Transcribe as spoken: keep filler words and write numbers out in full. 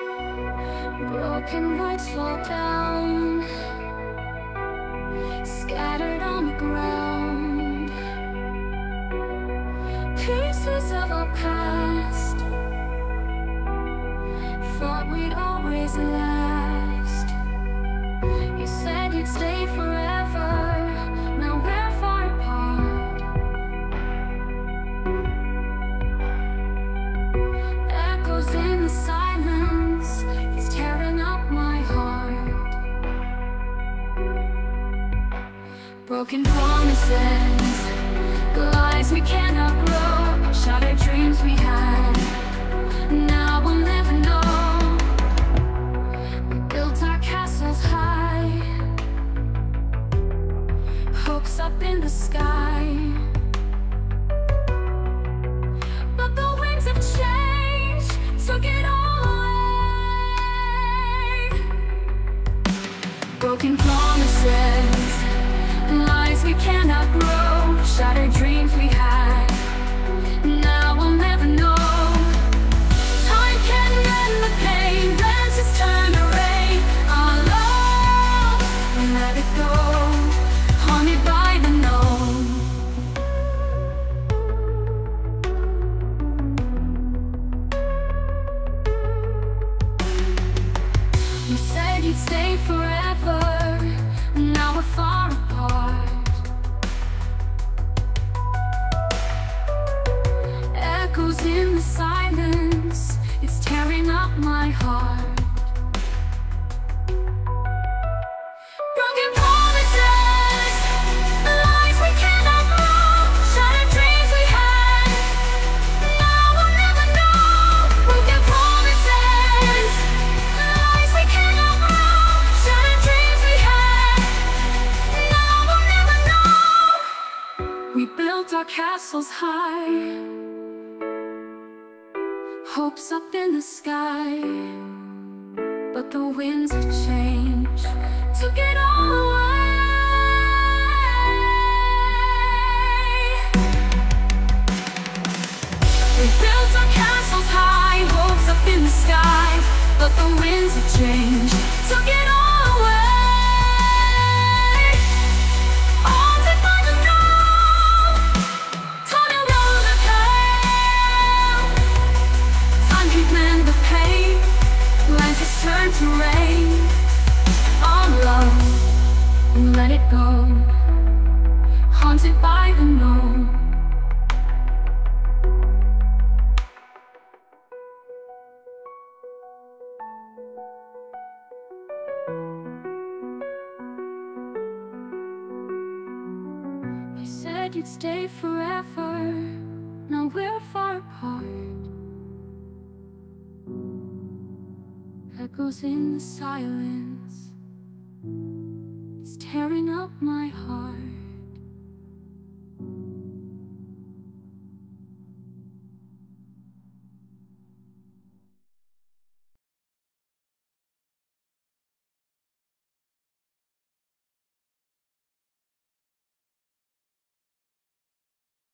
Broken lights fall down, scattered on the ground. Pieces of our past, thought we'd always last. You said you'd stay forever, now we're far apart. Echoes in the silence, it's tearing up my heart. Broken promises, lies we cannot grow, shattered dreams we had, now we'll never know. We built our castles high, hopes up in the sky, but the winds of change took it all away. Broken promises, lies we cannot grow, shattered dreams we had, now we'll never know. Time can mend the pain, lenses turn to rain. Our love, let it go, haunted by the known. You said you'd stay forever, now we're far apart. Echoes in the silence, it's tearing up my heart. Broken promises, lies we cannot grow, shattered dreams we had, now we'll never know. Broken promises, lies we cannot grow, shattered dreams we had, now we'll never know. We built our castles high, hopes up in the sky, but the winds of change took it all away. We built our castles high, hopes up in the sky, but the winds of change took it all away. Haunted by the known, tunnel road the pale. Time can mend the pain, lenses turn to rain. Our love, let it go, haunted by the known. You said you'd stay forever, now we're far apart. Echoes in the silence, it's tearing up my heart.